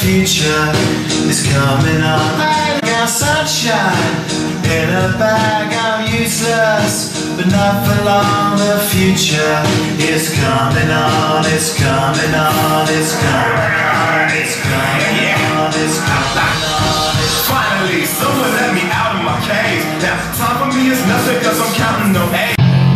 future is coming on. I got sunshine in a bag. I'm useless, but not for long. The future is coming on. It's coming on. It's coming on. It's coming on. It's coming on. Finally, someone let me out of my cage. Now, time for me is nothing, cause I'm counting no A's.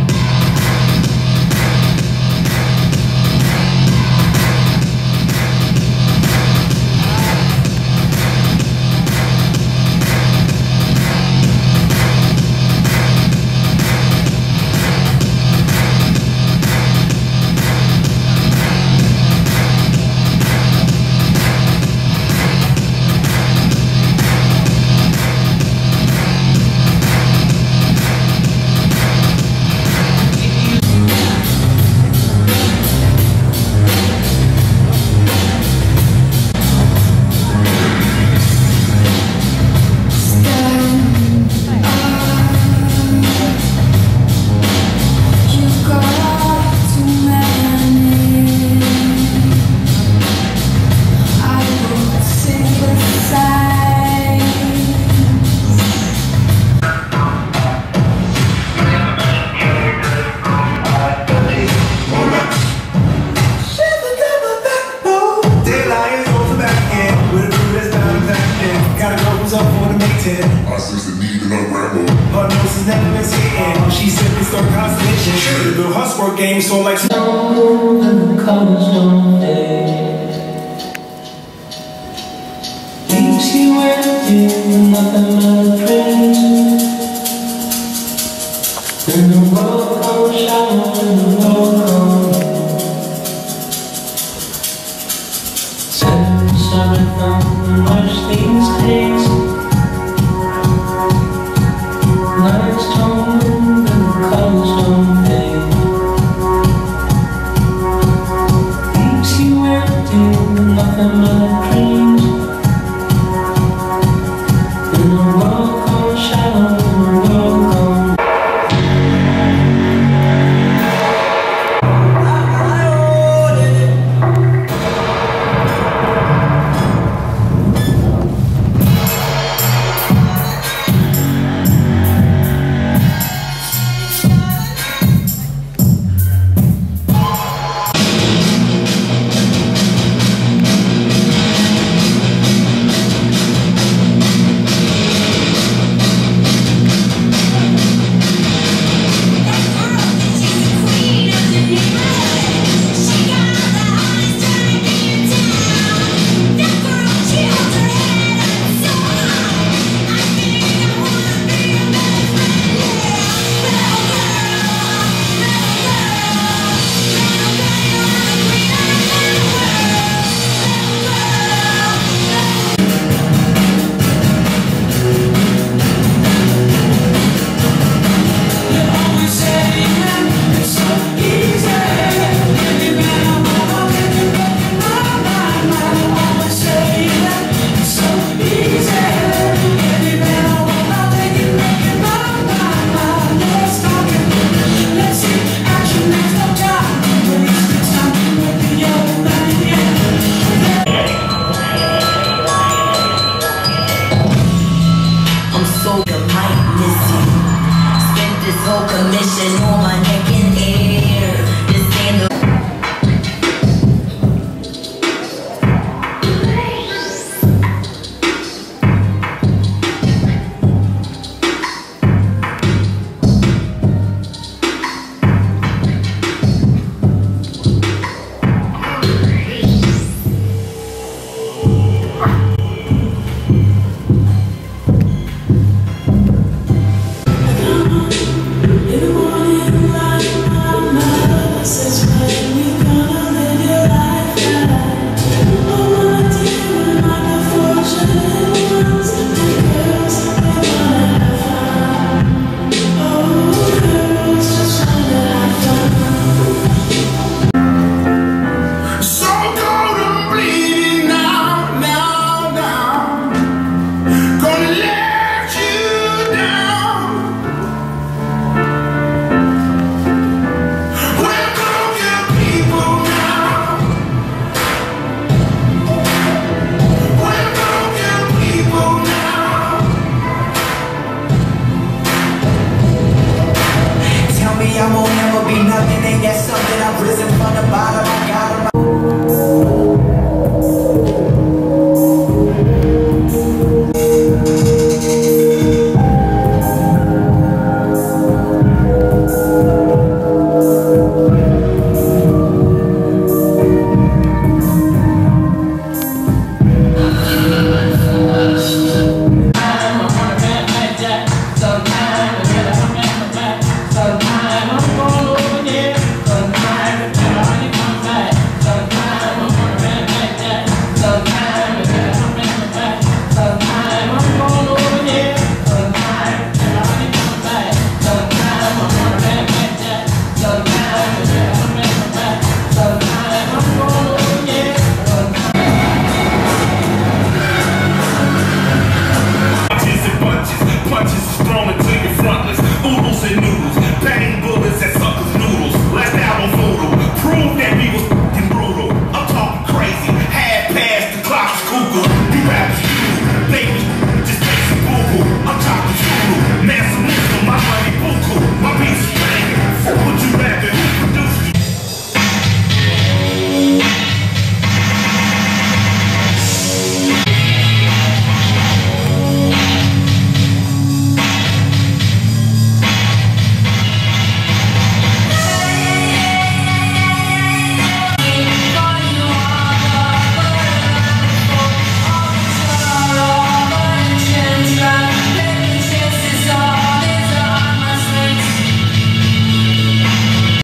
I sense the need and unravel. Her nose is never been skating. She simply start constellation. The her sport game so like snow and the colors don't fade. Leaves you empty with nothing